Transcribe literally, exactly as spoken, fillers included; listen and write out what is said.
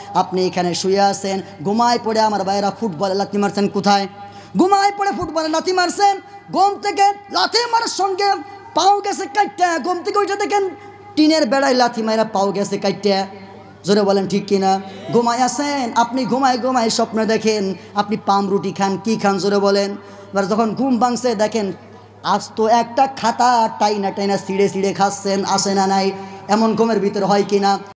আপনি এখানে শুয়ে আছেন, ঘুমায় পড়ে আমার ভাইয়েরা ফুটবলে লাথি মারছেন কোথায়? ঘুমায় পড়ে ফুটবলে লাথি মারছেন, ঘুম থেকে লাথি মারার সঙ্গে পাও গেছে কাটটা, ঘুম থেকে ওইটা দেখেন টিনের বেড়ায় লাথি মারা পাও গেছে কাটটা। জোরে বলেন ঠিক কিনা? ঘুমায় আছেন আপনি, ঘুমায় ঘুমায় স্বপ্ন দেখেন আপনি পাম রুটি খান, কি খান জোরে বলেন। এবার যখন ঘুম ভাঙছে দেখেন আজ তো একটা খাতা টাইনা টাইনা ছিঁড়ে ছিঁড়ে খাচ্ছেন, আসে না নাই? এমন ঘুমের ভিতরে হয় কিনা?